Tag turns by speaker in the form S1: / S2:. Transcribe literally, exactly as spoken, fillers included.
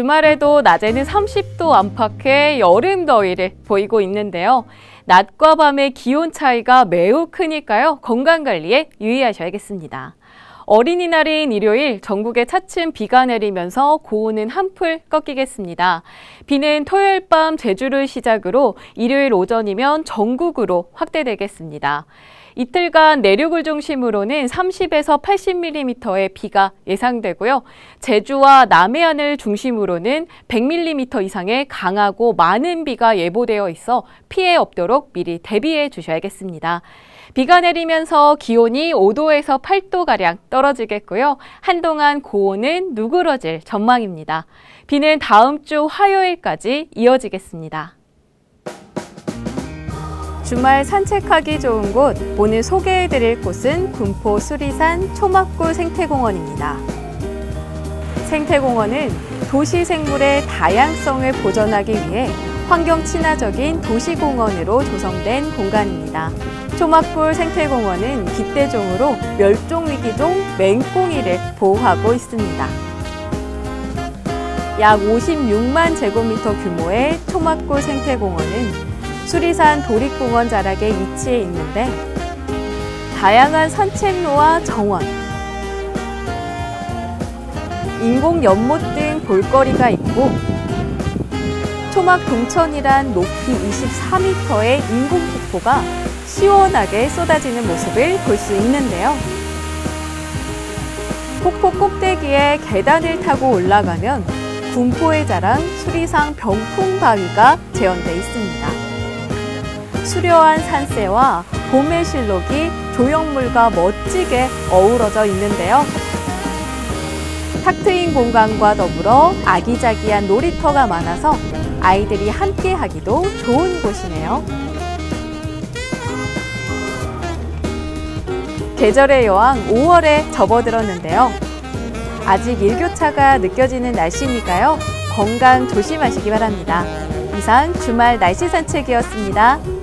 S1: 주말에도 낮에는 삼십 도 안팎의 여름 더위를 보이고 있는데요. 낮과 밤의 기온 차이가 매우 크니까요. 건강관리에 유의하셔야겠습니다. 어린이날인 일요일 전국에 차츰 비가 내리면서 고온은 한풀 꺾이겠습니다. 비는 토요일 밤 제주를 시작으로 일요일 오전이면 전국으로 확대되겠습니다. 이틀간 내륙을 중심으로는 삼십에서 팔십 밀리미터의 비가 예상되고요. 제주와 남해안을 중심으로는 백 밀리미터 이상의 강하고 많은 비가 예보되어 있어 피해 없도록 미리 대비해 주셔야겠습니다. 비가 내리면서 기온이 오 도에서 팔 도가량 떨어지겠고요. 한동안 고온은 누그러질 전망입니다. 비는 다음 주 화요일까지 이어지겠습니다. 주말 산책하기 좋은 곳, 오늘 소개해드릴 곳은 군포 수리산 초막굴 생태공원입니다. 생태공원은 도시 생물의 다양성을 보존하기 위해 환경 친화적인 도시공원으로 조성된 공간입니다. 초막굴 생태공원은 깃대종으로 멸종위기종 맹꽁이를 보호하고 있습니다. 약 오십육만 제곱미터 규모의 초막굴 생태공원은 수리산 도립공원 자락에 위치해 있는데 다양한 산책로와 정원, 인공 연못 등 볼거리가 있고 초막 동천이란 높이 이십사 미터의 인공 폭포가 시원하게 쏟아지는 모습을 볼 수 있는데요. 폭포 꼭대기에 계단을 타고 올라가면 군포의 자랑 수리상 병풍바위가 재현돼 있습니다. 수려한 산세와 봄의 실록이 조형물과 멋지게 어우러져 있는데요. 탁 트인 공간과 더불어 아기자기한 놀이터가 많아서 아이들이 함께 하기도 좋은 곳이네요. 계절의 여왕 오월에 접어들었는데요. 아직 일교차가 느껴지는 날씨니까요. 건강 조심하시기 바랍니다. 이상 주말 날씨 산책이었습니다.